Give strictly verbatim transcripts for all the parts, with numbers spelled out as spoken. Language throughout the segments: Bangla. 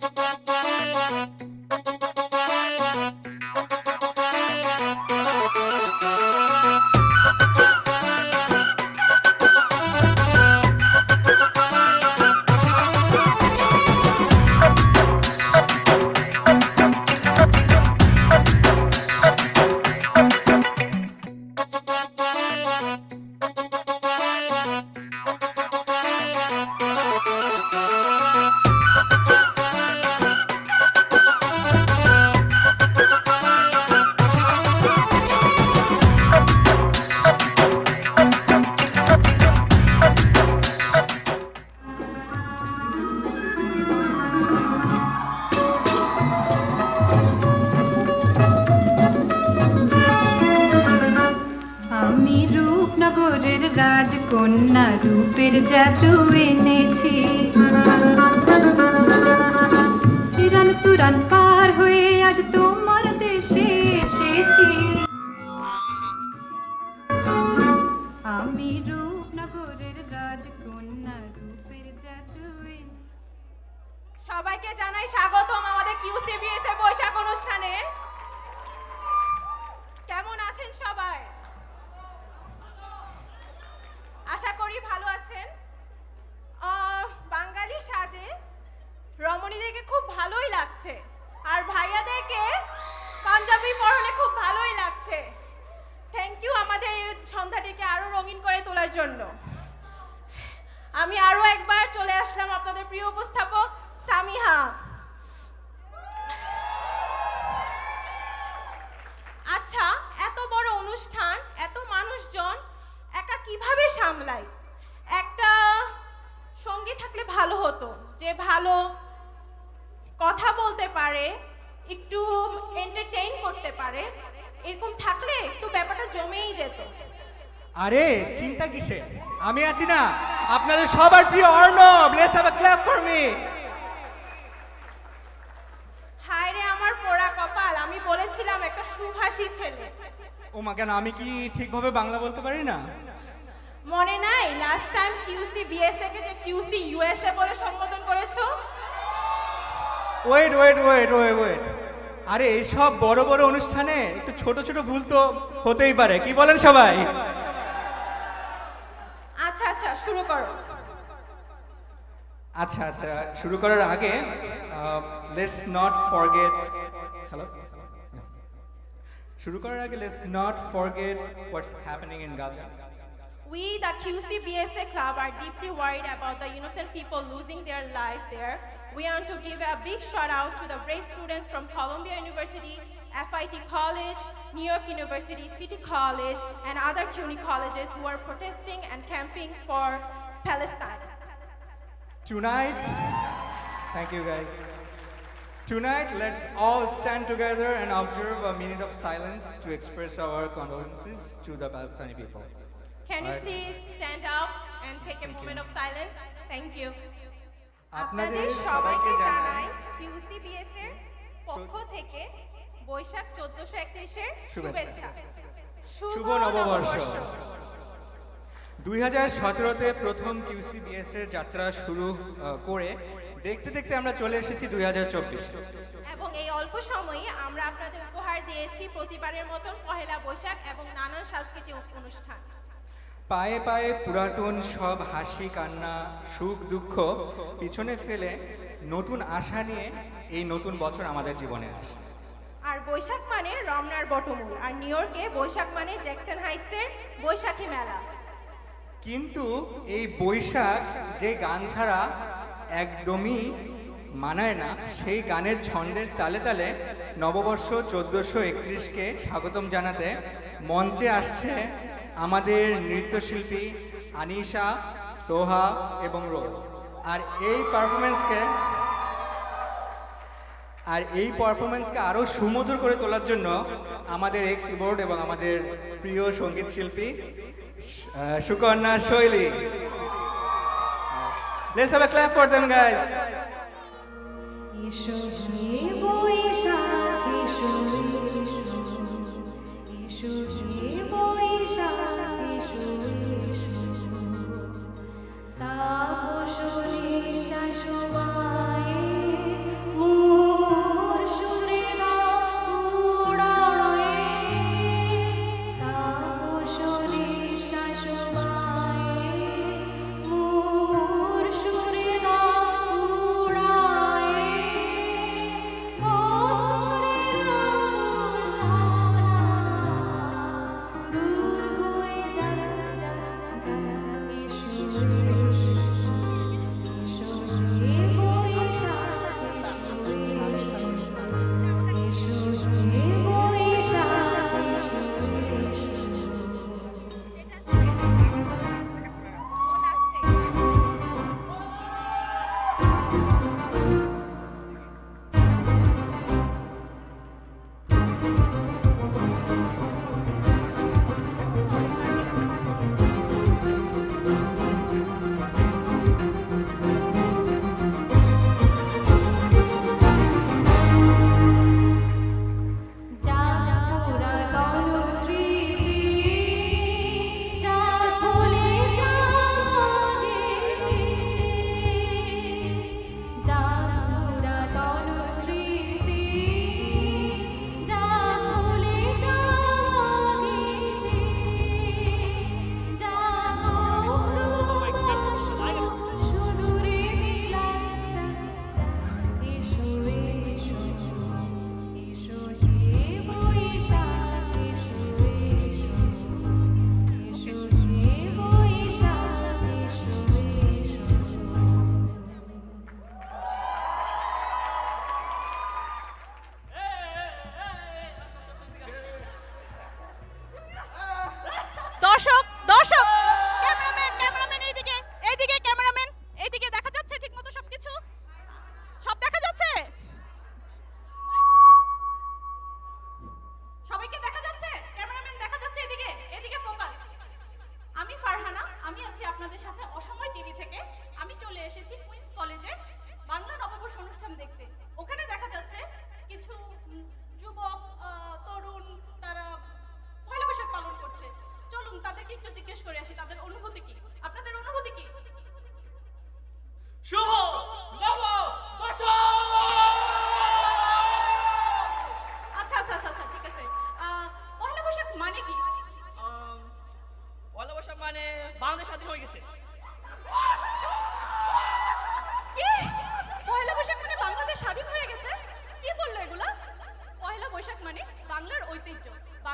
রাজকন্যা রূপের জাদু এনেছি, চিরান তুরান পার হয়ে আজ তোমার দেশে এসেছি। আমি রূপনগরের রাজকন্যা রূপের জাদু। সবাইকে জানাই স্বাগতম আমাদের কিউসিবিএস এ বৈশাখ অনুষ্ঠানে। কেমন আছেন সবাই? আশা করি ভালো আছেন। বাঙালি সাজে রমণীদেরকে খুব ভালোই লাগছে, আর ভাইয়াদেরকে পাঞ্জাবি পরনে খুব ভালোই লাগছে। থ্যাংক ইউ আমাদের এই সন্ধ্যাটিকে আরো রঙিন করে তোলার জন্য। আমি আরো একবার চলে আসলাম আপনাদের প্রিয় উপস্থাপক সামিহা। আচ্ছা, এত বড় অনুষ্ঠান, এত মানুষজন একা কিভাবে সামলাই? একটা সঙ্গী থাকলে ভালো হতো, যে ভালো কথা বলতে পারে, একটু এন্টারটেইন করতে পারে। এরকম থাকলে একটু ব্যাপারটা জমেই যেত। আরে চিন্তা কিসে, আমি আছি না, আপনাদের সবার প্রিয় Arnab. Let's have a clap for me. হায় রে আমার পোড়া কপাল, আমি বলেছিলাম একটা সুভাষী ছেলে। ও মা, কেন আমি কি ঠিকভাবে বাংলা বলতে পারি না? মনে নাই লাস্ট টাইম কিউসি বিএসএ কে যে কিউসি ইউএসএ বলে সম্বোধন করেছো? Wait wait wait wait wait আরে এইসব বড় বড় অনুষ্ঠানে একটু ছোট ছোট ভুল তো হতেই পারে, কি বলেন সবাই? আচ্ছা আচ্ছা শুরু করো। আচ্ছা আচ্ছা শুরু করার আগে লেটস নট ফরগেট হ্যালো শুরু করার আগে let's not forget what's happening in Gaza. We, the Q C B S A Club, are deeply worried about the innocent people losing their lives there. We want to give a big shout out to the brave students from Columbia University, F I T College, New York University, City College, and other CUNY colleges who are protesting and camping for Palestine. Tonight, thank you guys. Tonight, let's all stand together and observe a minute of silence to express our condolences to the Palestinian people. Can you please stand up and take a moment of silence? Thank you. আপনাদের সবাইকে জানাই কিউসিবিএস এর পক্ষ থেকে বৈশাখ চোদ্দশো একত্রিশ এর শুভেচ্ছা। শুভ নববর্ষ। দুই হাজার সতেরোতে প্রথম কিউসিবিএস এর যাত্রা শুরু করে দেখতে দেখতে আমরা চলে এসেছি দুই হাজার চব্বিশ, এবং এই অল্প সময়ে আমরা আপনাদের উপহার দিয়েছি প্রতিবারের মতন পহেলা বৈশাখ এবং নানান সাংস্কৃতিক অনুষ্ঠান। পায়ে পায়ে পুরাতন সব হাসি কান্না সুখ দুঃখ পিছনে ফেলে নতুন আশা নিয়ে এই নতুন বছর আমাদের জীবনে আসে। আর বৈশাখ মানে রমনার বটমূল, আর নিউ ইয়র্কে বৈশাখ মানে জ্যাকসন হাইটসের বৈশাখী মেলা। কিন্তু এই বৈশাখ যে গান ছাড়া একদমই মানায় না, সেই গানের ছন্দের তালে তালে নববর্ষ চোদ্দোশো একত্রিশকে স্বাগতম জানাতে মঞ্চে আসছে আমাদের নৃত্যশিল্পী আনিশা, সোহা এবং রোজ। আর এই পারফরমেন্সকে আর এই পারফরমেন্সকে আরও সুমধুর করে তোলার জন্য আমাদের এক্স কিবোর্ড এবং আমাদের প্রিয় সঙ্গীত শিল্পী সুকন্যা শৈলী। Let's have a clap for them, guys.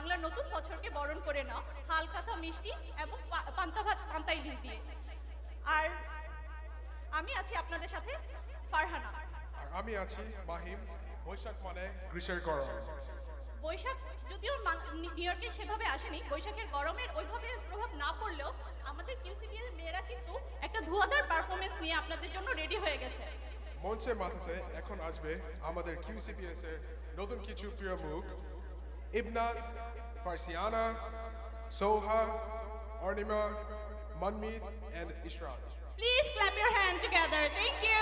বাংলার নতুন বছরকে বরণ করে নাও হালকাথা মিষ্টি এবং পান্তা ভাত পান্তা ইলিশ দিয়ে। আর আমি আছি আপনাদের সাথে ফারহানা। আর আমি আছি মাহিম। বৈশাখ মানে গ্রীষ্মের গরম। বৈশাখ যদিও নিউ ইয়র্কে সেভাবে আসেনি, বৈশাখের গরমের ওইভাবে প্রভাব না পড়লেও আমাদের কিউসিবিএস এর মেয়েরা কিন্তু একটা ধুয়াধার পারফরমেন্স নিয়ে আপনাদের জন্য রেডি হয়ে গেছে। মঞ্চের মাথাতে এখন আসবে আমাদের কিউসিবিএস এর নতুন কিছু প্রিয় মুখ, ইবনাত, ফারসিয়ানা, সোহা, অর্ণিমা, Manmit and Ishrat. Please clap your hand together. Thank you.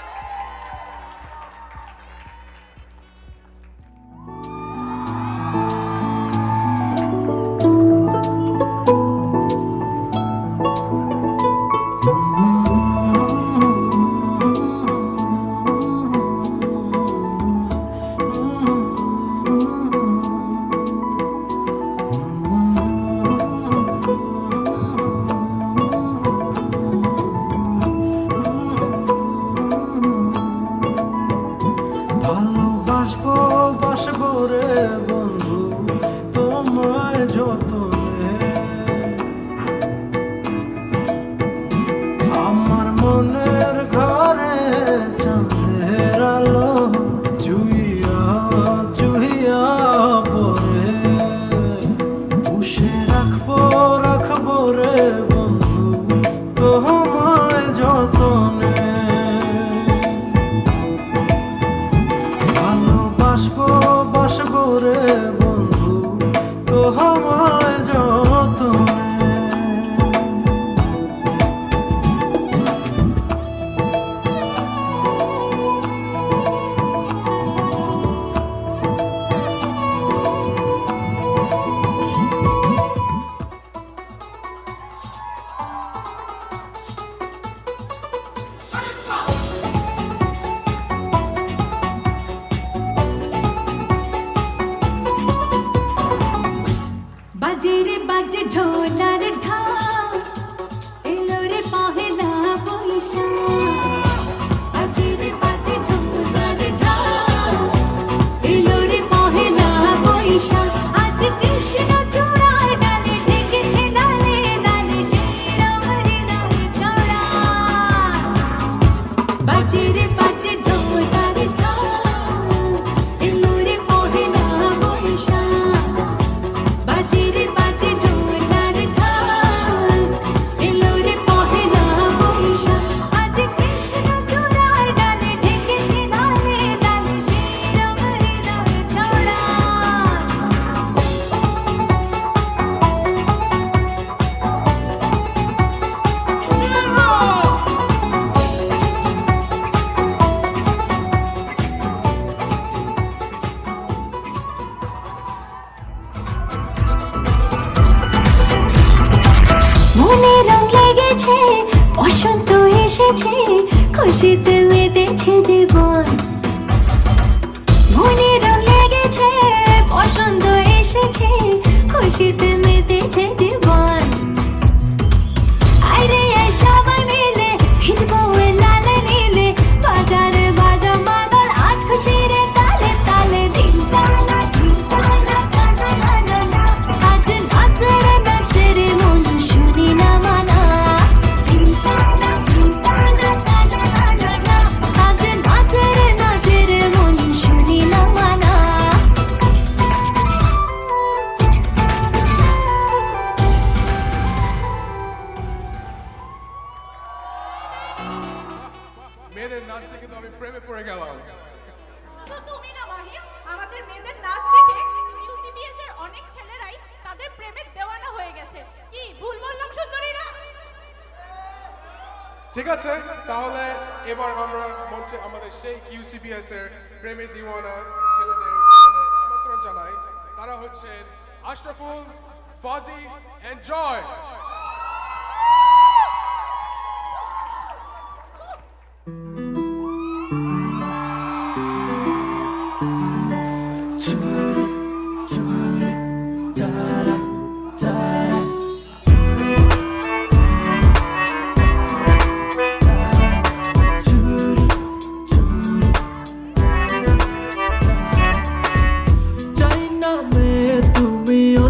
খুশিতে মেতেছে জীবন, মনে রং লেগেছে, বসন্ত এসেছে, খুশিতে মেতেছে জীবন। আরে সবাই মিলে ভিজবো লালে নীলে, বাজারে বাজা মাদল আজ খুশির তালে তালে। দিন টানা দিন টানা টানা না না, আজ নাচের নাচের মন শুনি না মানা। দিন টানা দিন টানা টানা না না, আজ নাচের নাচের মন শুনি না মানা। মেয়েদের নাচ দেখে তো আমি প্রেমে পড়ে গেলাম। শুধু তুমি না মাহিম, আমাদের মেয়েদের নাচ দেখে ইউসিবিএস এর অনেক ছেলেরাই তাদের প্রেমে দেওয়ানা হয়ে গেছে। কি ভুল বললাম সুন্দরীরা? ঠিক আছে, তাহলে এবার আমরা মঞ্চে আমাদের সেই কিউসিবিএস এর প্রেমের দিওয়ানা ছেলেদের তাহলে আমন্ত্রণ জানাই। তারা হচ্ছেন আশরাফুল, ফাজি এন্ড জয়। চাই না মেয়ে তুমি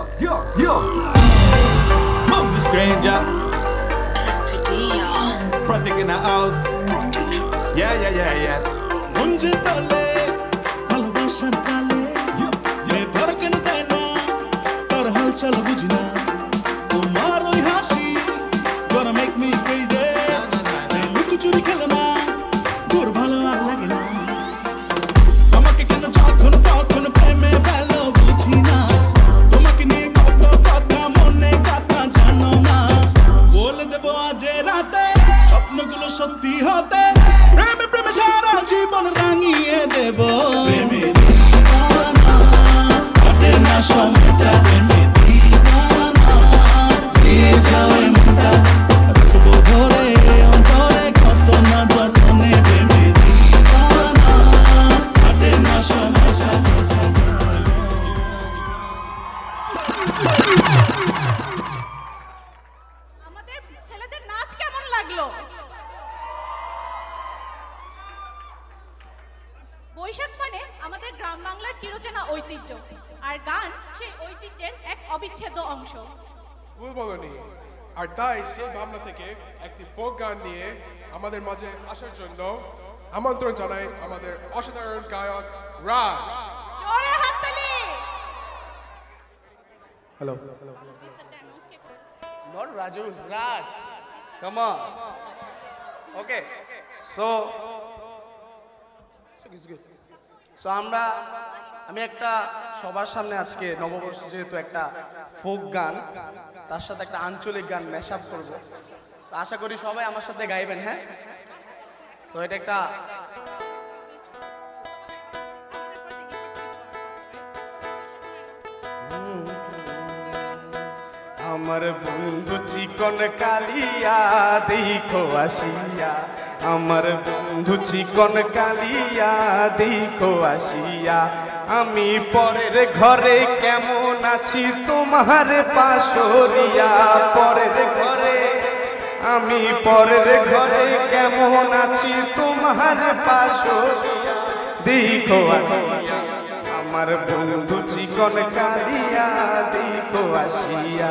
yo, yo. Mom's a stranger. S T D, y'all. Project in the house. Yeah, yeah, yeah, yeah. মুঞ্জে তলে ভালোবাসার কালে যে ধরকেন দেয় না তার হালচাল বুঝি না তোমার ওই হাসি gonna make me crazy লুকোচুরি খেলে না দূর ভালো আর লাগে না আমাকে কেন যখন তখন প্রেমে ভালো বুঝি না তোমাকে নিয়ে কত কথা মনে কথা জানো না বলে দেবো আজ রাতে স্বপ্নগুলো সত্যি হতে প্রেমে প্রেমে সারা জীবন রাঙিয়ে দেব প্রেমে দিওয়ানা কাটে না সময়টা প্রেমে দিওয়ানা দিয়ে যাও মনটা রাখবো ধরে অন্তরে কত না যতনে প্রেমে দিওয়ানা কাটে না সময়টা আমাদের ছেলেদের নাচ কেমন লাগলো? বৈশাখ মানে আমাদের গ্রাম বাংলার চিরচেনা ঐতিহ্য, আর গান সেই ঐতিহ্যের এক অবিচ্ছেদ্য অংশ। ভুল বলনি। আর তাই সেই ভাবনা থেকে একটি ফোক গান নিয়ে আমাদের মাঝে আসার জন্য আমন্ত্রণ জানাই আমাদের অসাধারণ গায়ক রাজ। জোরে হাততালি। Hello. Not Raju, it's Raj. Come on. Okay. So, so good, good. So আমরা আমি একটা সবার সামনে আজকে নববর্ষ যেহেতু একটা ফোক গান তার সাথে একটা আঞ্চলিক গান ম্যাশ আপ করব। তো আশা করি সবাই আমার সাথে গাইবেন, হ্যাঁ? সো এটা একটা আমার বন্ধু চিকন কালিয়া দেখো আসিয়া আমার বন্ধু চিকন কালিয়া দেখো আসিয়া আমি পরের ঘরে কেমন আছি তোমার পাশরিয়া পরের ঘরে আমি পরের ঘরে কেমন আছি তোমার পাশরিয়া দেখো আসিয়া আমার বন্ধু চিকন কালিয়া দেখো আসিয়া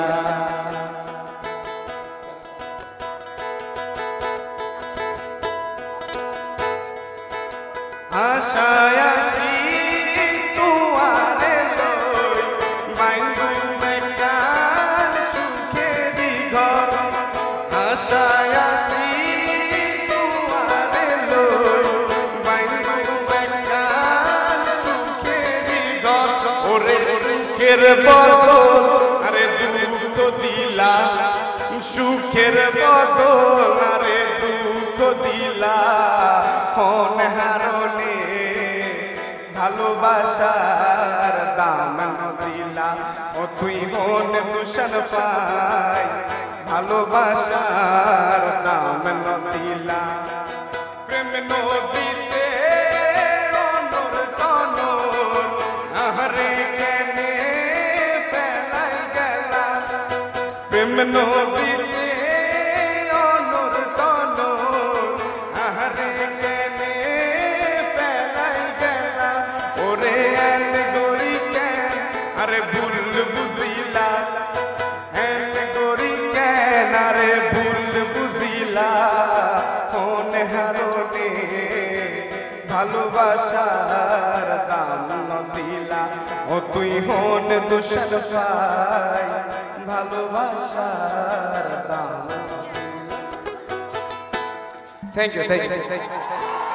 আশায় আসি তুয়ারে লই বাইন্দু বেকার সুখে দিঘর আশায় আসি তুয়ারে লই বাইন্দু বেকার সুখে দিঘর ওরে সুখের বদল আরে দুঃখ দিলা সুখের বদল আরে দুঃখ দিলা ফোন হারনে ভালোবাসার দাম দিলা ও তুই মন দূষণ পাই ভালোবাসার দাম দিলা প্রেম নদীতে অনর টনর আহরে কেনে ফেলাই গেলা প্রেম নদীতে অনর টনর আহরে কেনে ফেলাই গেলা ওরে এন গরি কেন আরে ভুল বুঝিলা এন গরি কেন আরে ভুল বুঝিলা ফোন হারনে ভালোবাসার দাম দিলা ও তুই হন দূষণ পাই ভালোবাসার দাম thank you thank you thank you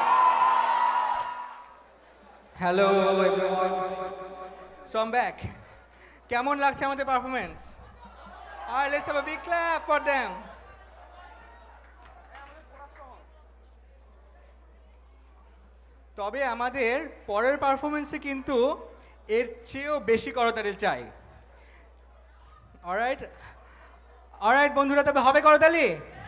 hello everyone, so I am back. কেমন লাগছে আমাদের পারফরমেন্স? আর let's have a big clap for them. তবে আমাদের পরের পারফরমেন্সে কিন্তু এর চেয়েও বেশি করতালি চাই। অলরাইট অলরাইট বন্ধুরা, তবে হবে করতালি?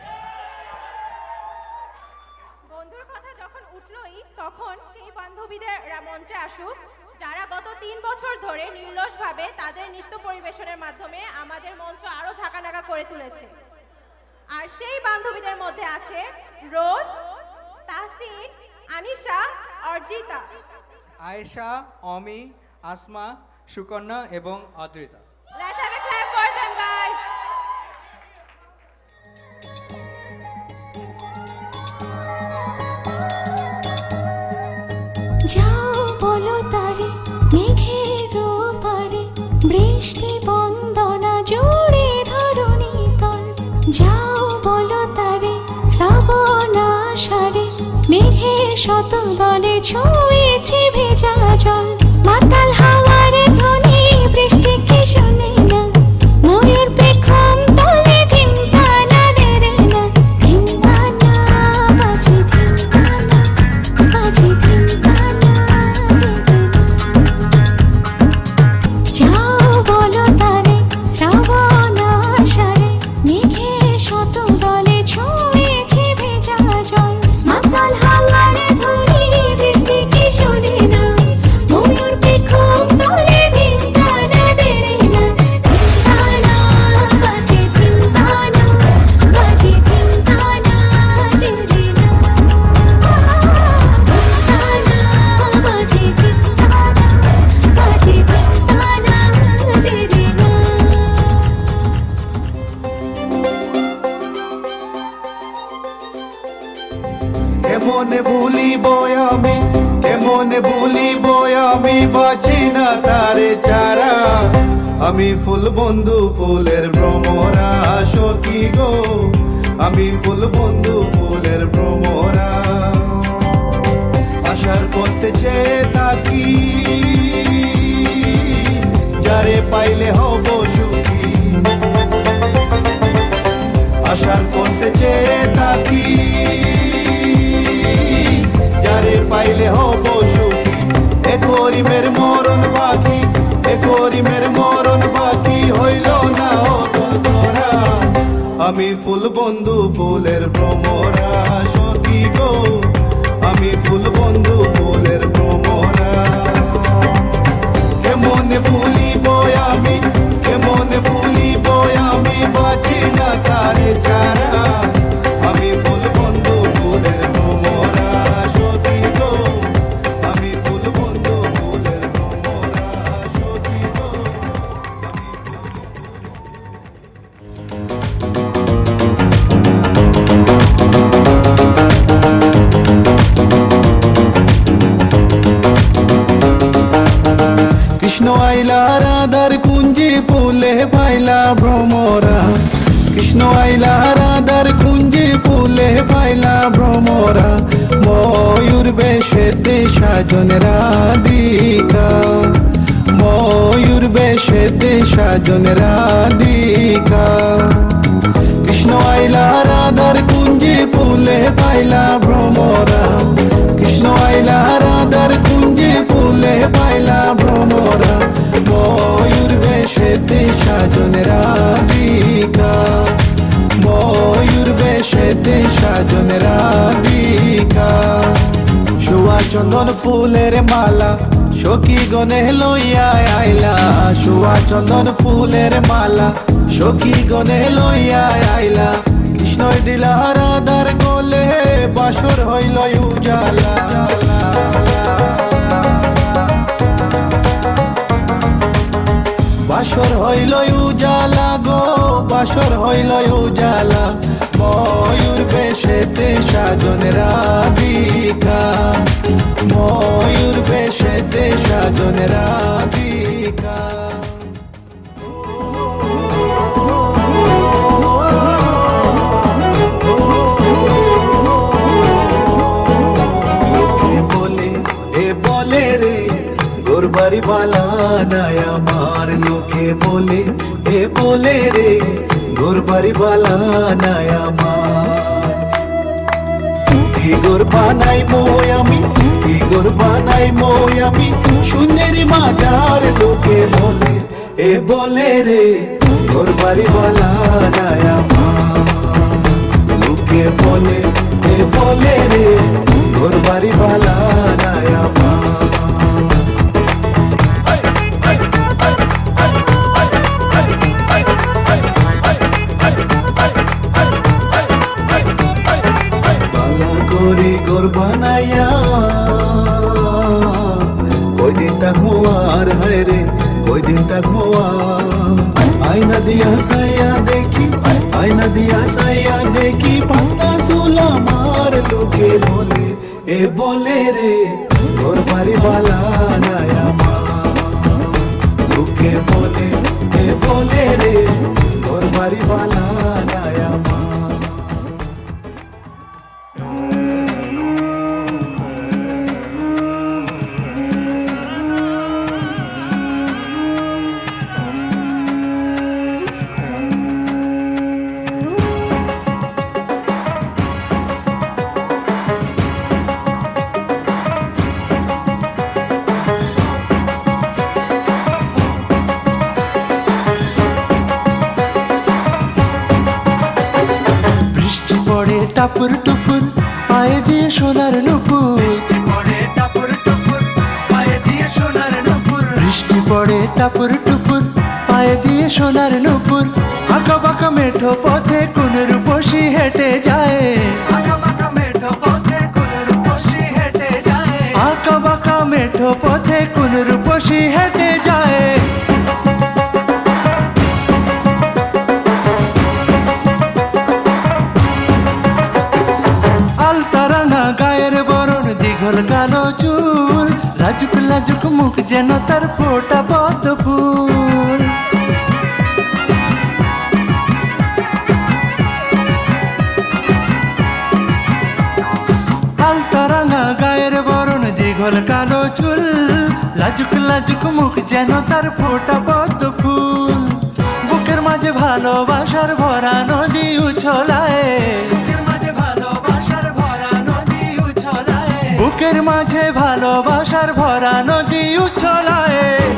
বন্ধুর কথা যখন উঠলই তখন সেই বান্ধবীদের মঞ্চে আসুক যারা গত তিন বছর ধরে নির্লসভাবে তাদের নৃত্য পরিবেশনের মাধ্যমে আমাদের মঞ্চ আরো ঝাঁকানাকা করে তুলেছে। আর সেই বান্ধবীদের মধ্যে আছে রোজ, তাহসিন, আনিশা, অর্জিতা, আয়েশা, অমি, আসমা, সুকন্যা এবং Adrita. Let's have a clap for them, guys. যাও বলো তারে মেঘের পারে বৃষ্টি বন্দনা জুড়ে ধরণী তল যাও বলো তারে শ্রাবণ আষাঢ়ে মেঘের শত দলে ছুঁয়েছে ভেজা জল মাতাল হাওয়ার ধ্বনি বৃষ্টিকে শোনে না ময়ূর পেখম তলে ধিমকানা দেরে না ধিমকানা বাজে ধিমকানা বাজে ধিমকানা দেরে না যাও বলো তারে শ্রাবণ আষাঢ়ে মেঘের শত দলে ছুঁয়েছে ভেজা জল মাতাল হাওয়ার ধ্বনি বৃষ্টিকে শোনে না ময়ূর পেখম তলে ধিমকানা দেরে না ধিমকানা বাজে ধিমকানা বাজে ধিমকানা দেরে না ধিমকানা বাজে ধিমকানা বাজে ধিমকানা দেরে না কেমনে ভুলিব আমি কেমনে ভুলিব আমি বাঁচি না তারে চারা আমি ফুল বন্ধু ফুলের ভ্রমরা সখী গো আমি ফুল বন্ধু ফুলের ভ্রমরা আশার করতে চেয়ে থাকি যারে পাইলে হব সুখী আশার করতে চেয়ে থাকি যারে পাইলে হব সুখী এ করিমের মরণ বাকি এ করিমের মরণ বাকি হইল না হতো তোরা আমি ফুল বন্ধু ফুলের ভ্রমরা সখী গো আমি ফুল বন্ধু ফুলের ভ্রমরা কেমনে ভুলিব আমি কেমনে ভুলিব আমি বাঁচি না তারে ছাড়া আমি ফুল বন্ধু ফুলের ভ্রমরা সখী গো আমি ফুল বন্ধু ফুলের ভ্রমরা সখী গো আমি কৃষ্ণ আইলা রাধার কুঞ্জি ফুলে পাইলা ভ্রমরা কৃষ্ণ আইলা রাধার কুঞ্জি ফুলে পাইলা ভ্রমরা ময়ূর বেশেতে সাজন রাধিকা ময়ূর বেশেতে সাজন রাধিকা কৃষ্ণ আইলা রাধার কুঞ্জি ফুলে পাইলা ভ্রমরা কৃষ্ণ আইলা রাধার কুঞ্জি ফুলে পাইলা ভ্রমরা ময়ূর বেশেতে সাজন রাধিকা ময়ূর বেশেতে সাজন রাধিকা সুয়া চন্দন ফুলের মালা সখী গনে লইয়া আইলা সুয়া চন্দন ফুলের মালা সখী গনে লইয়া আইলা কৃষ্ণই দিলা রাধার গলে বাসর হইল উজালা বাসর হইল উজালা গো বাসর হইল উজালা ময়ূর বেশেতে সাজন রাধিকা ময়ূর বেশেতে সাজন রাধিকা বলে এ বলে রে গোরবারি বালা নাই আমার লোকে বলে এ বলে রে গোরবারি বালা নাই আমার কি গোর বানাই মই আমি কি গোর বানাই মই আমি সুন্দর মাজার লোকে বলে এ বলে রে গোরবারি বালা নাই আমার লোকে বলে এ বলে রে গোরবারি বালা নাই আমার গোর বানাইয়া কয়দিন থাকবো আর হায় রে কয়দিন থাকবো আর আয়না দিয়া সাইয়া দেখি আয়না দিয়া সাইয়া দেখি পান্না সুলা মার লোকে বলে এ বলে রে তোর বাড়ি বালা নায়া মা লোকে বলে এ বলে রে তোর বাড়ি বালা নায়া মা টাপুর টুপুর পায়ে দিয়ে সোনার নুপুর বৃষ্টি পড়ে টাপুর টুপুর পায়ে দিয়ে সোনার নুপুর বৃষ্টি পড়ে টাপুর টুপুর পায়ে দিয়ে সোনার নুপুর আঁকা বাঁকা মেঠো পথে কোন রূপসী হেঁটে যায় আঁকা বাঁকা মেঠো পথে কোন রূপসী হেঁটে যায় আঁকা বাঁকা মেঠো পথে কোন রূপসী হেঁটে যায় কালো চুল লাজুক লাজুক মুখ যেন তার ফোটা পদ্ম ফুল আলতা রাঙা গায়ের বরণ দীঘল কালো চুল লাজুক লাজুক মুখ যেন তার ফোটা পদ্ম ফুল বুকের মাঝে ভালোবাসার ভরা নদী উছলায় বুকের মাঝে ভালোবাসার ভরা নদী উছলায়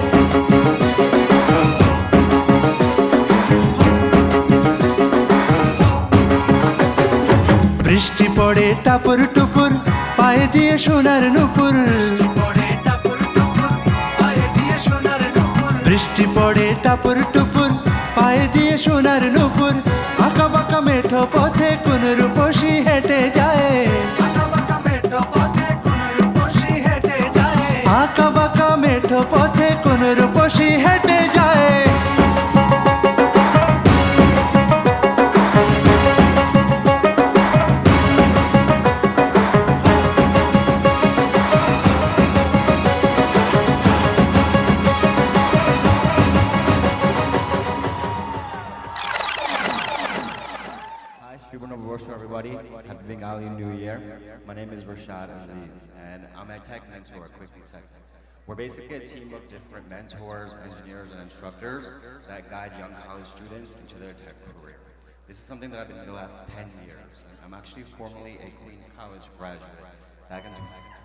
বৃষ্টি পড়ে টাপুর টুপুর পায়ে দিয়ে সোনার নুপুর বৃষ্টি পড়ে টাপুর টুপুর পায়ে দিয়ে সোনার নুপুর আঁকা বাঁকা মেঠো পথে কোন রূপসী হেঁটে যায় আঁকা বাঁকা মেঠো পথে কোন রূপসী হেঁটে যায় Everybody, happy Bengali New Year. My name is Rashad Aziz, and I'm a tech mentor at Quickly Tech. We're basically a team of different mentors, engineers, and instructors that guide young college students into their tech career. This is something that I've been doing the last ten years. I'm actually formerly a Queens College graduate back in two thousand.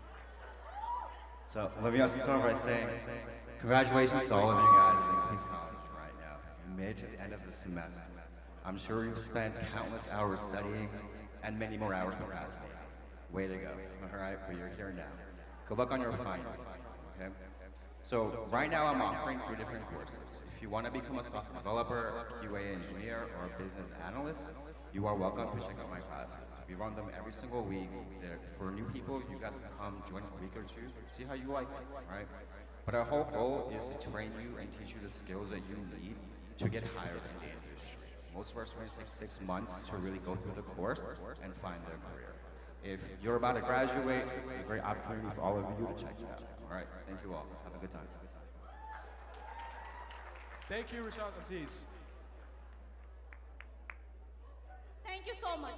So let me also start by saying congratulations to all of you guys in Queens College right now. You made it to the end of the semester. I'm sure you've spent countless hours studying and many more hours procrastinating. Way to go, all right? But you're here now. Good luck on your finals, okay? So right now I'm offering three different courses. If you want to become a software developer, a Q A engineer, or a business analyst, you are welcome to check out my classes. We run them every single week. They're, for new people, you guys can come join a week or two, see how you like it, all right? But our whole goal is to train you and teach you the skills that you need to get hired in the industry. Most of our students take six months to really go through the course and find their career. If you're about to graduate, it's a great opportunity for all of you to check it out. All right, thank you all. Have a good time. Thank you, Rashad Aziz. Thank you so much.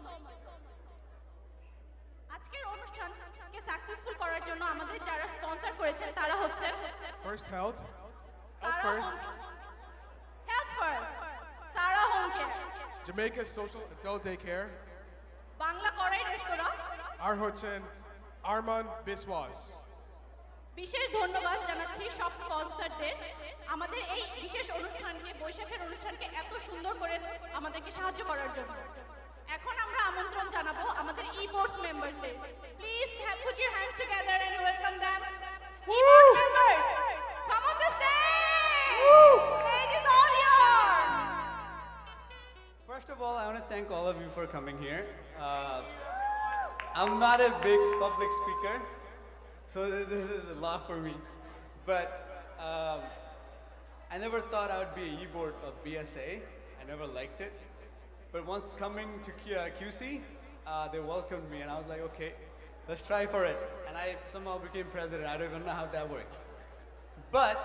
আজকের অনুষ্ঠানকে সাকসেসফুল করার জন্য আমাদের যারা স্পন্সর করেছেন তারা হচ্ছে First Health. Health First. Health First. Sarah Home Care. Jamaica Social Adult Daycare. Bangla কড়াই রেস্তোরাঁ। আর হচ্ছেন আরমান বিসওয়াস। বিশেষ ধন্যবাদ জানাচ্ছি সব স্পন্সরদের আমাদের এই বিশেষ অনুষ্ঠানকে বৈশাখের অনুষ্ঠানকে এত সুন্দর করে আমাদেরকে সাহায্য করার জন্য। এখন আমরা আমন্ত্রণ জানাবো আমাদের e-boards মেম্বারদের। Please put your hands together and welcome them. e-boards members, come on the stage. Stage is all yours. First of all, I want to thank all of you for coming here. Uh, I'm not a big public speaker, so this is a lot for me. But um, I never thought I would be a e-board of B S A. I never liked it. But once coming to Q- uh, Q C, uh, they welcomed me and I was like, okay, let's try for it. And I somehow became president. I don't even know how that worked. But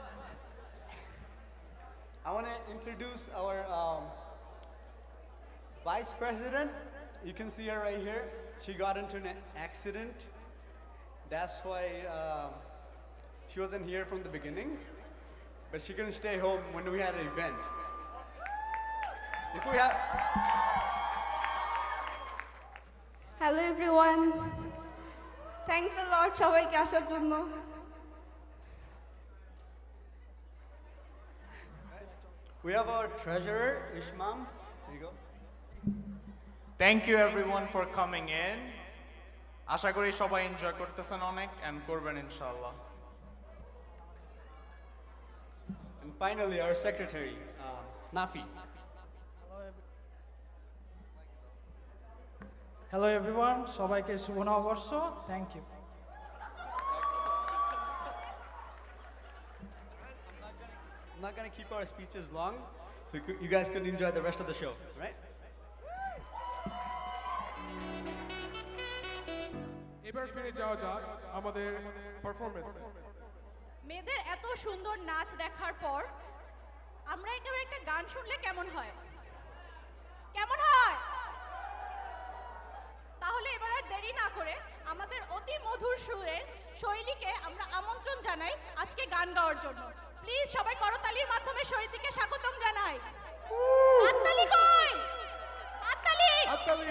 I want to introduce our um, vice president. You can see her right here. She got into an accident. That's why um, she wasn't here from the beginning. But she couldn't stay home when we had an event. If we have... Hello everyone. Thanks a lot সবাইকে আসার জন্য। We have our treasurer, Ishmam. There you go. Thank you everyone for coming in. আশা করি সবাই এনজয় করতেছেন অনেক and করবেন ইনশাআল্লাহ। And finally, our secretary, uh, Nafi. Hello everyone, সবাইকে শুভ নববর্ষ। Thank you. I'm not going to keep our speeches long, so you could- you guys can enjoy the rest of the show, right? এবার ফিরে যাওয়া যাক আমাদের পারফরমেন্সে। মেয়েদের এত সুন্দর নাচ দেখার পর আমরা একেবারে একটা গান শুনলে কেমন হয়? কেমন হয়? তাহলে এবার আর দেরি না করে আমাদের অতি মধুর সুরের শৈলীকে আমরা আমন্ত্রণ জানাই আজকে গান গাওয়ার জন্য। প্লিজ সবাই করতালির মাধ্যমে শৈলীকে স্বাগতম জানাই। হাততালি কই? হাততালি! হাততালি!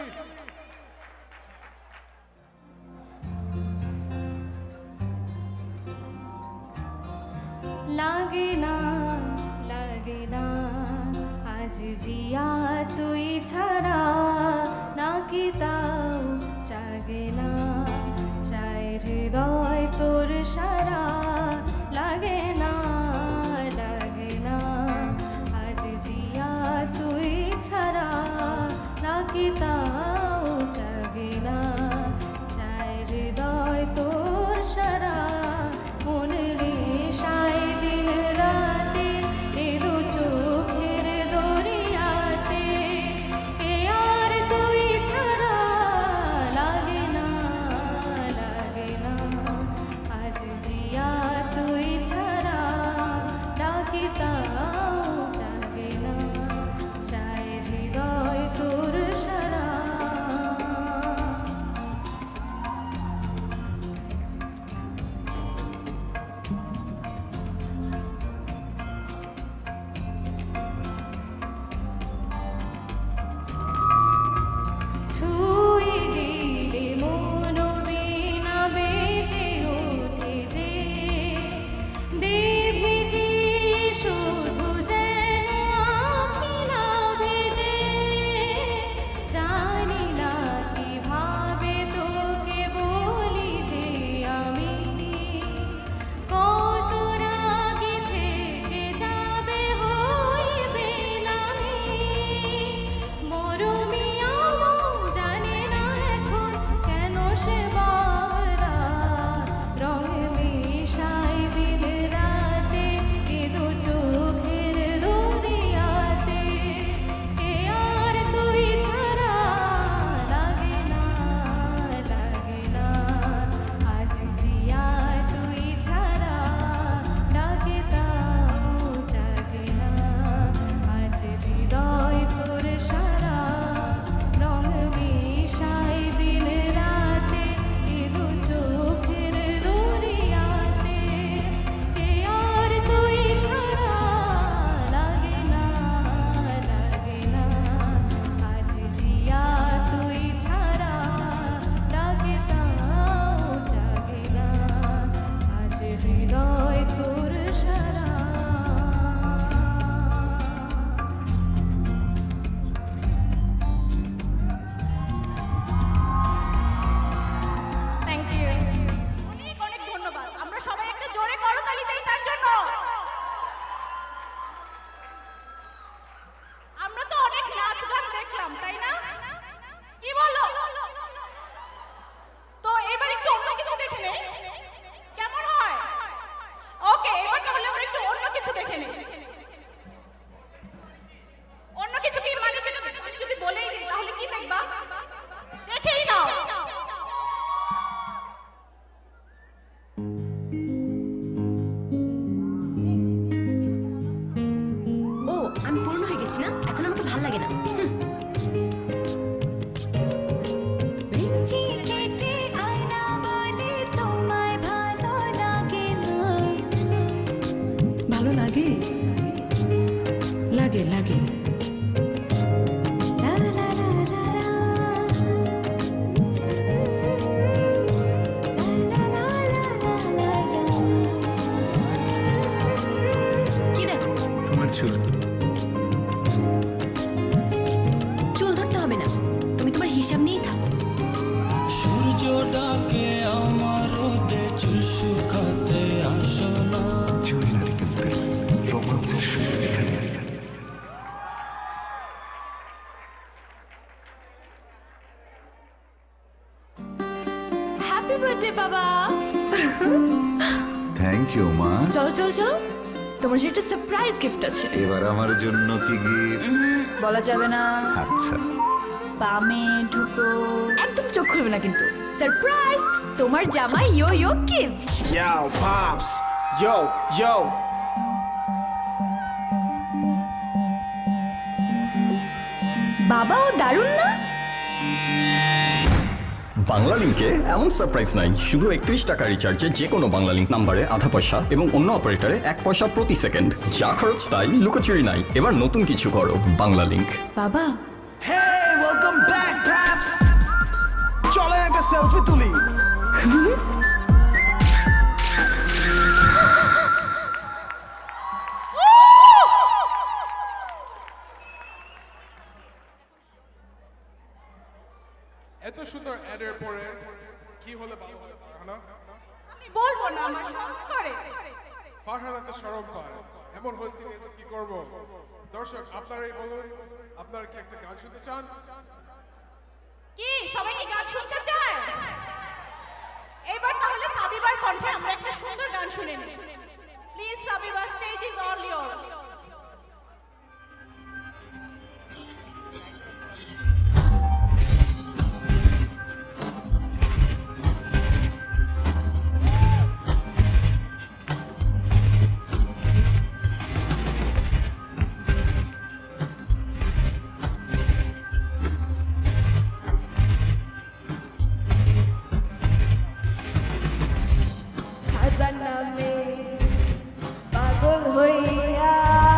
লাগে না লাগে না আজ জিয়া তুই ছাড়া নাকি তাও জাগে না চায় হৃদয় তোর সারা লাগে না লাগে না আজ জিয়া তুই ছাড়া নাকি তাও জাগে না চায় হৃদয় তোর সারা মনে সাই দিন রাতে এলো চোখের দরিয়াতে কে আর তুই ছাড়া লাগে না লাগে না আজ জিয়া তুই ছাড়া ডাকি তাও জাগে না চায় হৃদয় তোর সারা বলেছি না এখন আমাকে ভাল লাগে না হুম। বেঞ্চি কেটে আয়না বলে তোমায় ভালো লাগে না ভালো লাগে লাগে লাগে লা লা লা লা লা। লা লা লা লা লা লা। কি দেখো তোমার চুল চুল ধরতে হবে না তুমি তোমার হিসাব নিয়েই থাকো সূর্য ডাকে আমার রোদে চুল শুকাতে আসো না চুল নারিকেল তেল রোমান্সের শুরু এখানে হ্যাপি বার্থডে বাবা থ্যাংক ইউ মা চলো চলো চলো তোমার যে একটা সারপ্রাইজ গিফট আছে এবার আমার জন্য কি গিফট উম, বলা যাবে না আচ্ছা বামে ঢুকো একদম চোখ খুলবে না কিন্তু সারপ্রাইজ তোমার জামাই yo yo kiss Yo, Pops! Yo, yo! বাবাও দারুণ না বাংলা লিংকে এমন সারপ্রাইজ নাই শুধু একত্রিশ টাকা রিচার্জে যে কোনো বাংলা লিংক নাম্বারে আধা পয়সা এবং অন্য অপারেটরে এক পয়সা প্রতি সেকেন্ড যা খরচ তাই লুকোচুরি নাই এবার নতুন কিছু করো বাংলা লিংক বাবা Hey, welcome back, Paps! চলে একটা সেলফি তুলি এত সুন্দর অ্যাডের পরে কি হলে ভালো হয় ফারহানা? আমি বলবো না আমার শখ করে ফারহানা তো শরম পায় এমন হোস্ট কি করব দর্শক আপনারাই বলুন আপনারা কি একটা গান শুনতে চান কি সবাই কি গান শুনতে চায় এবার তাহলে সাবিবার কণ্ঠে আমরা একটা সুন্দর গান শুনে নিই please Sabiba stage is all your খাজানা মে পাগল হইয়া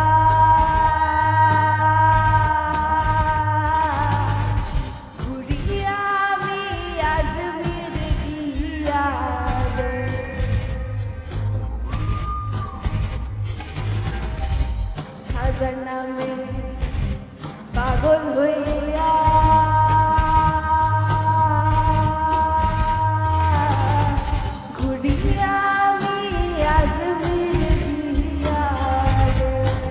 ঘুরিয়া আমি আজমির গিয়া রে। খাজানা মে পাগল হইয়া ঘুরিয়া আমি আজমির গিয়া রে।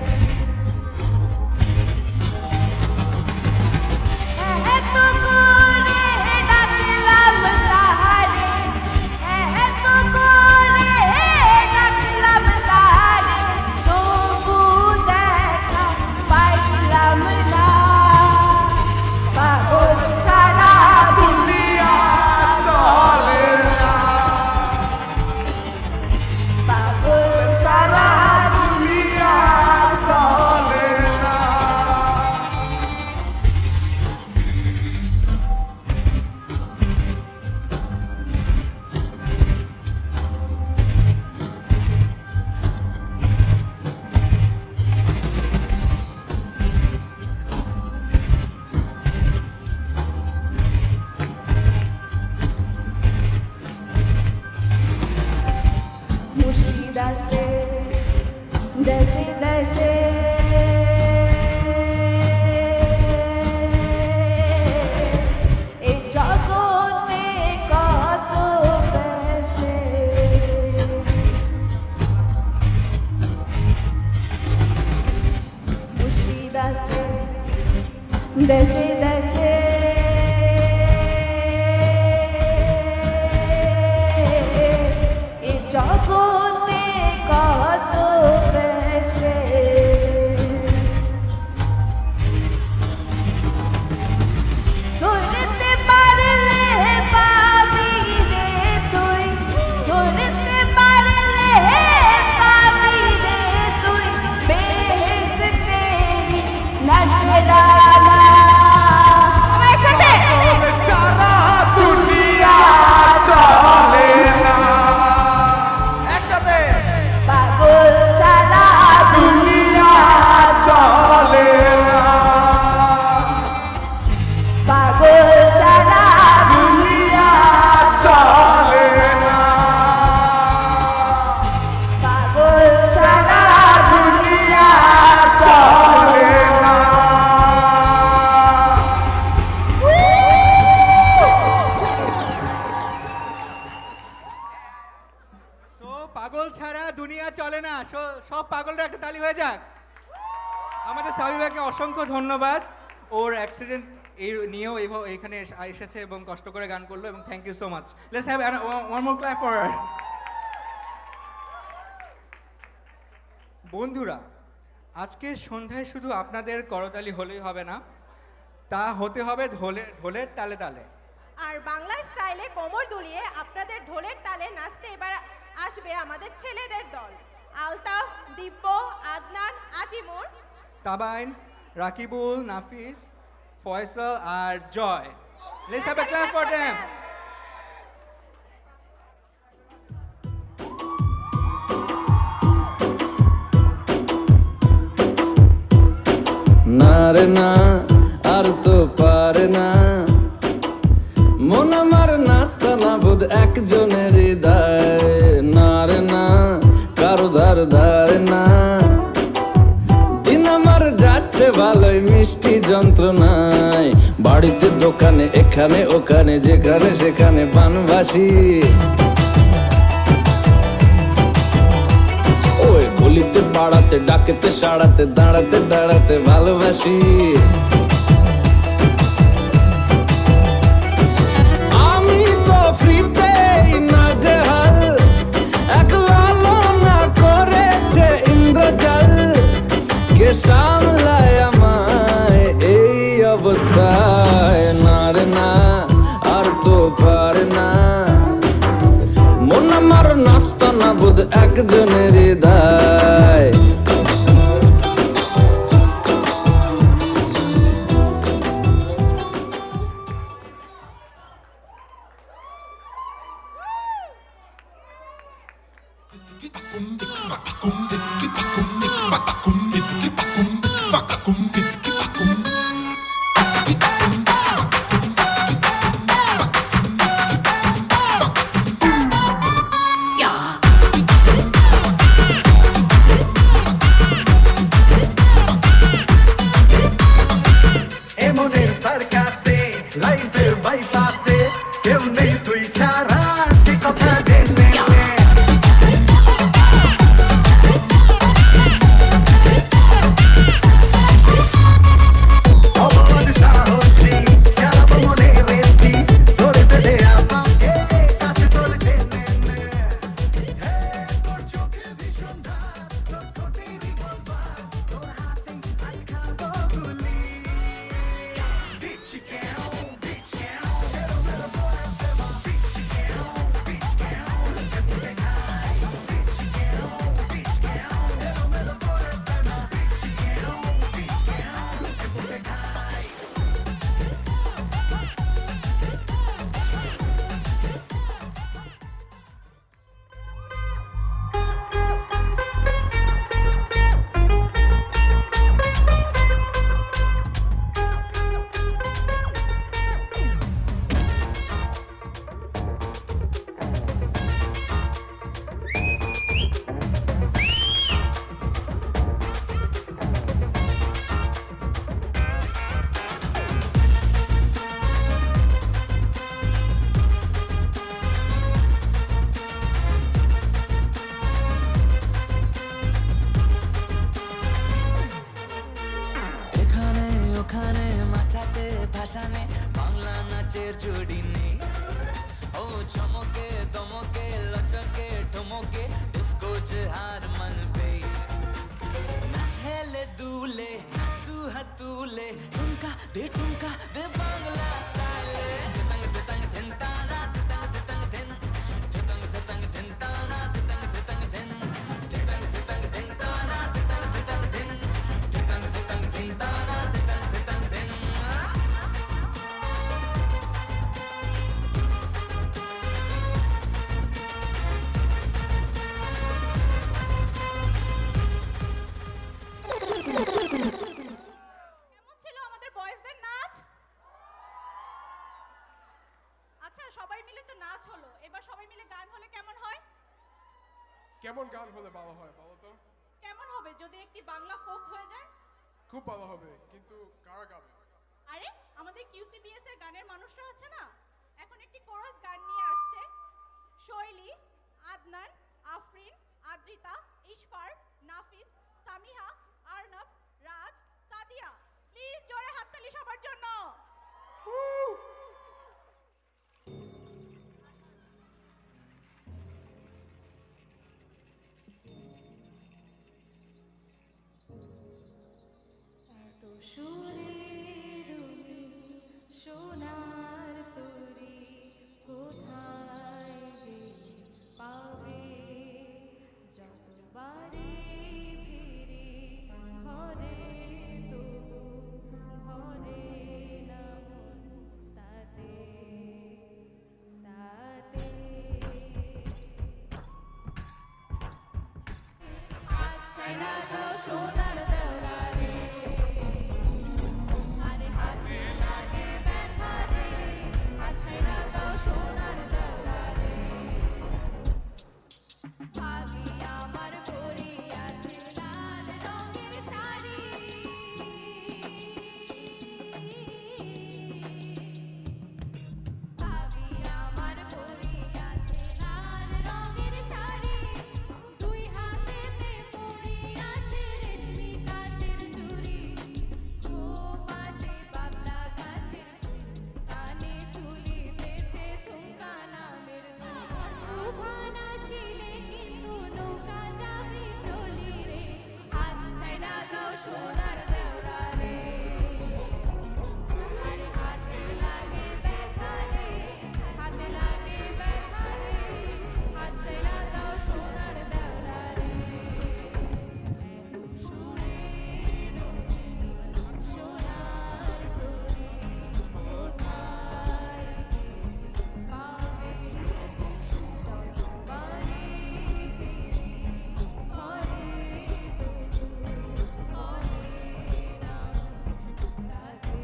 এত করে ডাকলাম তাহারে এত করে ডাকলাম তাহারে তবু দেখা পাইলাম না পাগল সারা দুনিয়া চলে না পাগল সারা দুনিয়া চলে না মুর্শিদ আছে দেশে দেশে এই জগতে কত বেশে মুর্শিদ আছে দেশে দেশে এই জগতে কত বেশে ধরতে পারলে পাবি রে তুই ধরতে পারলে পাবি রে তুই বেহেশতে আফরোজাকে অসংখ্য ধন্যবাদ ওর অ্যাক্সিডেন্ট এই নিয়েও এইভাবে এখানে এস- এসেছে এবং কষ্ট করে গান করলো এবং thank you so much let's have one more clap for her বন্ধুরা আজকে সন্ধ্যায় শুধু আপনাদের করতালি হলেই হবে না তা হতে হবে ঢোলে ঢোলের তালে তালে আর বাংলা স্টাইলে কোমর দুলিয়ে আপনাদের ঢোলের তালে নাচতে এবার আসবে আমাদের ছেলেদের দল আলতাফ দিব্য আদনান আজিমুর তাবাইন রাকিবুল নাফিস ফয়সাল আর Joy let's have a clap for them না রে না আর তো পারে না মন আমার নাস্তা না বোধ একজনের হৃদয় না রে না কারো ধার ধারে না দিন আমার যাচ্ছে ভালোই মিষ্টি যন্ত্রণায় বাড়িতে দোকানে এখানে ওখানে যেখানে সেখানে বানবাসী ওই গলিতে পাড়াতে ডাকেতে সাড়াতে দাঁড়াতে দাঁড়াতে ভালোবাসি আমি তো ফ্রিতেই নাজেহাল এক লালনা করেছে ইন্দ্রজাল কে সামলায় আমায় এই অবস্থায় না রে না আর তো পারে না মন আমার নাস্তা না বোধ একজনের হৃদয় এমনের সার্কাসে লাইফের বাইপাসে কেউ নেই তুই ছাড়া সে কথা জেনে নে। অবজ সাহসী চালাবো মনে রেসি ধরে পেলে আমাকে কাছে তোর টেনে নে। হে, তোর চোখে ভীষণ ধার, তোর ঠোঁটে revolver, তোর হাতে আজ খাবো গুলি। এখানে ওখানে মাচাতে ভাসানে বাংলা নাচের জুড়ি নেই ও চমকে দমকে লচকে ঠমকে ডিস্কো হার মন पे নাচেলে দুলে নাচ দু হাত তুলে ঠুমকা দে ঠুমকা দে বাংলা স্টাইলে তঙ্গ তঙ্গ ধিন তানা তঙ্গ তঙ্গ ধিন তঙ্গ তঙ্গ ধিন তানা তঙ্গ তঙ্গ ধিন তঙ্গ তঙ্গ ধিন তানা তঙ্গ তঙ্গ ধিন তঙ্গ তঙ্গ ধিন তানা তঙ্গ তঙ্গ ধিন কেমন ছিল আমাদের বয়েজদের নাচ? আচ্ছা সবাই মিলে তো নাচ হলো, এবার সবাই মিলে গান হলে কেমন হয়? কেমন গান হলে ভালো হয় বলো তো? কেমন হবে যদি একটি বাংলা ফোক হয়ে যায়? খুব ভালো হবে, কিন্তু কারা গাবে? আরে আমাদের কিউসিবিএস এর গানের মানুষরা আছে না, এখন একটি কোরাস গান নিয়ে আসছে। শৈলী, আদনান, আফরিন, আদ্রিতা, ইশফার, নাফিস, সামিহা, আরনব, রাজ, সাদ সাদিয়া প্লিজ জোরে হাততালি সবার জন্য। এত সুরের সোনার তরি কোথায় গেলে পাবে, যতবারে ফিরে ঘরে তবু ঘরে না মন তাতে তাতে আচ্ছা না তো সোনার দেওরা রে, আরে হাতে লাগে ব্যথা রে, আচ্ছা না তো সোনার দেওরা রে, ভাবি আমার পরি আছে লাল রঙের শাড়ি, ভাবি আমার পরি আছে লাল রঙের শাড়ি, দুই হাতেতে পরি আছে রেশমি কাচের চুড়ি, খোপাতে বাবলা গাছের কানে ঝুলি বেছে ঝুমকা নামের তুফান আসিলে কিন্তু নৌকা যাবে চলি রে, আজ ছাইরা দাও সোনার দেওরা রে, আরে হাতে লাগে ব্যথা রে, হাতে লাগে ব্যথা রে, আজ ছাইরা দাও সোনার দেওরা রে, এত সুরের সোনার তরি কোথায় পাবে, যতবারে ফিরি ঘরে তবু ঘরে না তাতে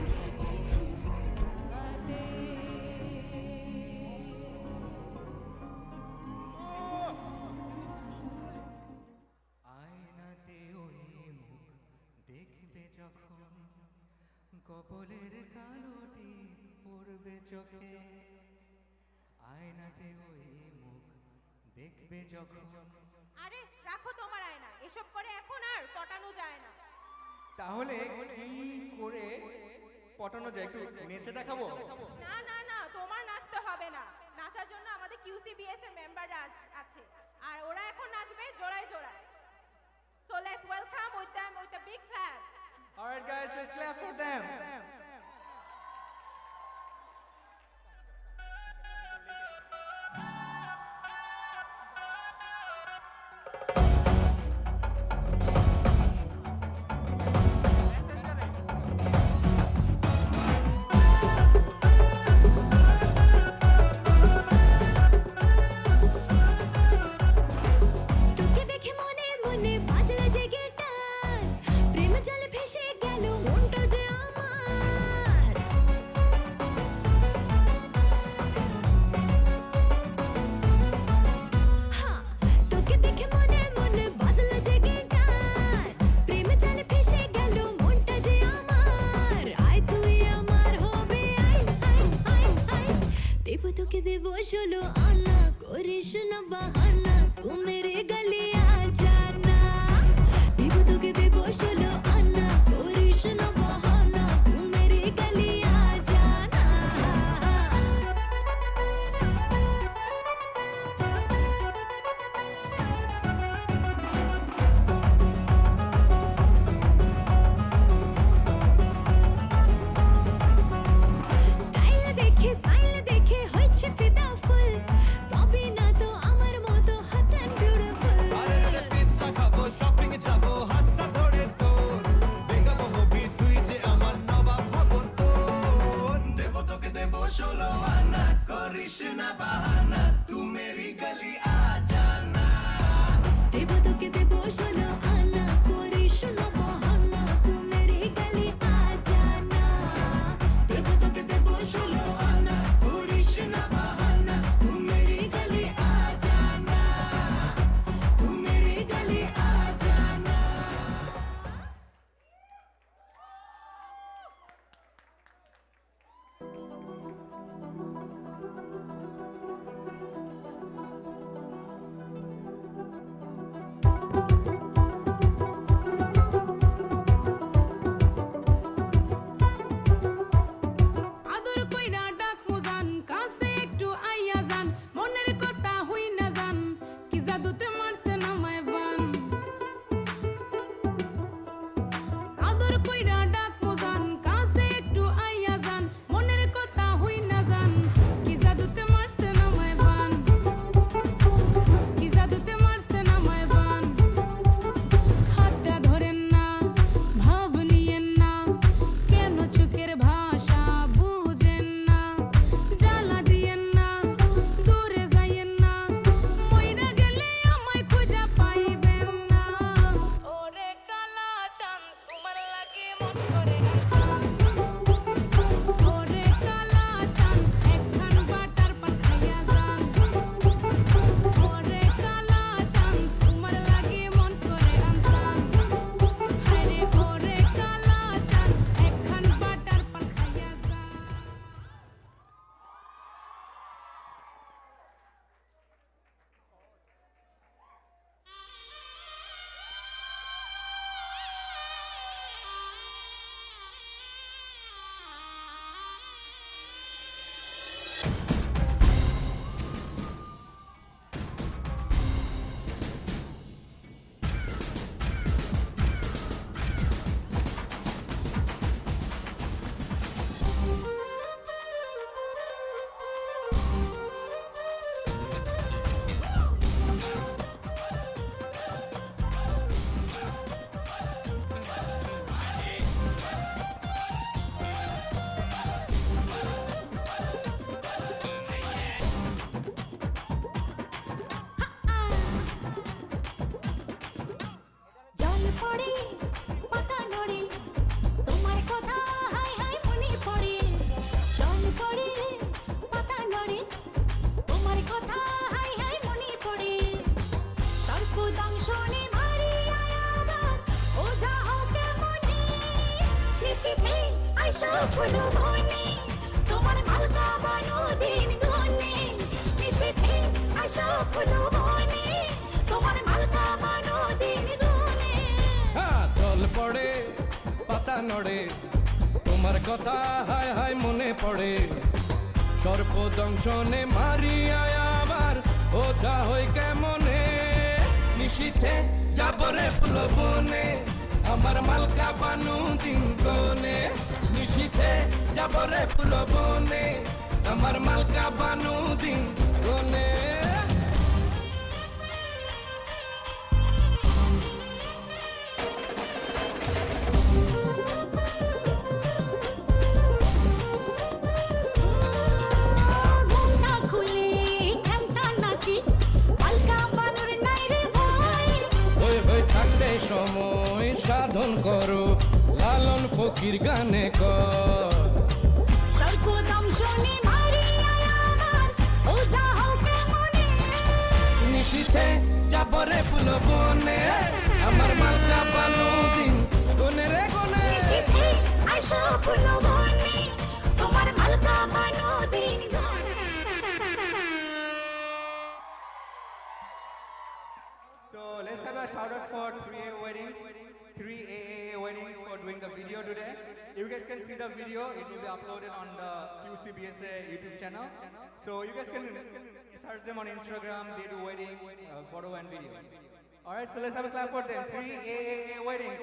আয়নাতে ওই মুখ দেখবে যখন, কপালের কালো টিপ পড়বে চোখে, আয়নাতে ওই মুখ দেখবে যখন। আরে রাখো তোমার আয়না, এসব করে এখন আর পটানো যায় না। তাহলে কি করে পটানো যায়, একটু নেচে দেখাবো? না না না, তোমার নাচতে হবে না, নাচার জন্য আমাদের কিউসিবিএস এর মেম্বাররা আছে, আর ওরা এখন নাচবে জোড়ায় জোড়ায়। So let's welcome with them with a big clap. All right guys, let's clap for them. তোকে দেখে মনে মনে বাজলা যে গিটার, প্রেম জলে ভেসে গেল মনটা যে আমার, হ্যাঁ তোকে দেখে মনে মনে বাজলা যে গিটার, প্রেম জলে ভেসে গেল মনটা যে আমার, আয় তুই আমার হবে আই আই আই আই, দেব তোকে দেব ষোলো আনা, করিস না বাহানা, তু মেরে গলি আ জানা, দেব তোকে দেব ষোলো আনা, করিস না বাহানা, তু মেরে গলি আ জানা। স্টাইল দেখে স্মাইল দেখে হচ্ছে ফিদা ফুল, পাবি না তো আমার মতো হট অ্যান্ড বিউটিফুল, পিৎজা খাবো শপিং যাবো হাতটা ধরে তোর, নিশীথে আইসো ফুল বনে তোমার মালকা বানো দিন গুনে নিশীথে আইসো ফুল বনে তোমার মালকা বানো দিন গুনে হ্যাঁ জল পড়ে পাতা নড়ে তোমার কথা হায় হায় মনে পড়ে সর্প দংশনে মারিয়া আবার ওঝা হই কেমনে নিশীথে যাবরে ফুল বনে আমার মালকা বানু দিন গনে নিশীথে যাবরে ফুল বনে আমার মালকা বানু দিন গনে ঘুমটা খুলে ঘেমটা নাচি মালকা বানুর নাই রে ভাই ওই ওই থাকতে সময় সাধন করো লালন ফকির গানে কর সর্বদংশনে মারিয়া আমার ওঝা হও কেমনে নিশীথে যাবরে ফুল বনে আমার মালকা বানু দিন গনে রে গনে নিশীথে আইসো ফুল বনে তোমার মালকা বানো দিন গুনে So let's have a shout out for three A weddings, three A A A weddings for doing the video today. You guys can see the video. It will be uploaded on the Q C B S A YouTube channel. So you guys can search them on Instagram. They do wedding uh, photo and videos. All right, so let's have a clap for them. three A A A weddings.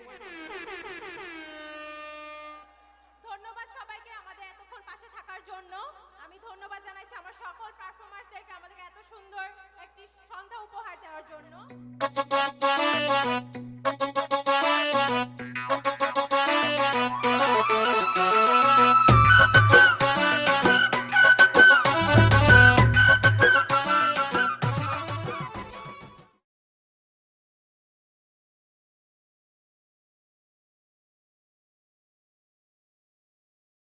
ধন্যবাদ সবাইকে আমাদের এতক্ষণ পাশে থাকার জন্য আমি ধন্যবাদ জানাচ্ছি আমার সকল পারফর্মার্সদেরকে আমাদেরকে এত সুন্দর একটি সন্ধ্যা উপহার দেওয়ার জন্য